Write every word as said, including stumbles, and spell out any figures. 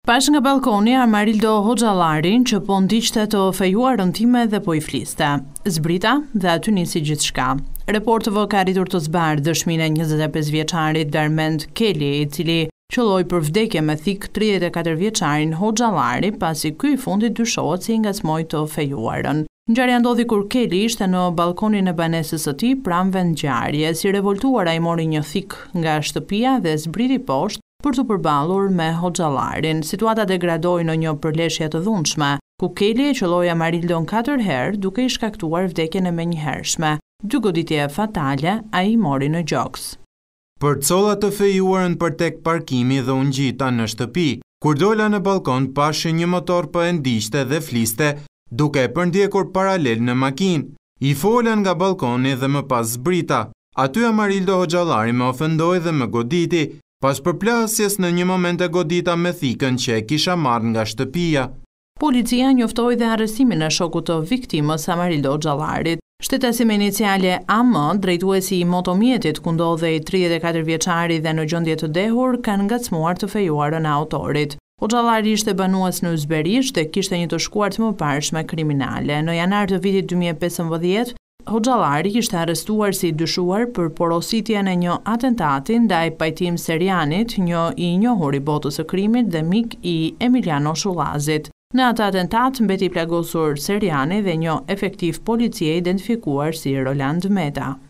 Pash nga balkoni Amarildo Hoxhallarin që po ndiqte të fejuarën time dhe po i fliste. Zbrita dhe aty nisi gjithçka. Report T V ka arritur të zbardhë dëshminë e njëzet e pesë vjeçarit Darmend Keli, i cili qelloi për vdekje me thik tridhjetë e katër vjeçarin Hoxhallari, pasi ky i fundit dyshohet se i ngacmoi të fejuarën. Ngjarja ndodhi kur Keli ishte në balkonin e banesës së tij pranë vendngjarjes. Si revoltuar ai mori një thik nga shtëpia dhe zbriti poshtë për të përballur me Hoxhallarin. Situata degradoi në një përleshje të dhunshme, ku Keli e qelloi Amarildon katër herë duke i shkaktuar vdekjen e menjëhershme. Dy goditje fatale ai mori në gjoks. Përcolla të fejuarën për tek parkimi dhe u ngjita në shtëpi. Kur dola në balkon, pashi një motor po e ndiqte dhe fliste, duke e përndjekur paralel në makinë. I fola nga balkoni dhe më pas zbrita. Aty Amarildo Hoxhallari më ofendoi dhe më goditi, pas përplasjes në një moment e godita me thikën që e kisha marrë nga shtëpia. Policia njoftoi dhe arrestimin e shokut të viktimës Amarildo Hoxhallarit. Shtetësi me iniciale A M, drejtuesi i motomjetit ku ndodhej tridhjetë e katër vjeçari dhe në gjendje të dehur, kanë ngacmuar të fejuarën e autorit. Hoxhallari ishte banues në Ysberisht dhe kishte një të shkuar të mëparshme kriminale. Në janar të vitit dy mijë e pesëmbëdhjetë, Hoxhallari ishte arrestuar si dyshuar për porositjen e një atentati ndaj Pajtim Serianit, një i njohur i botës së krimit dhe mik i Emiliano Shullazit. Në atë atentat mbeti plagosur Seriani dhe një efektiv policie identifikuar si Roland Meta.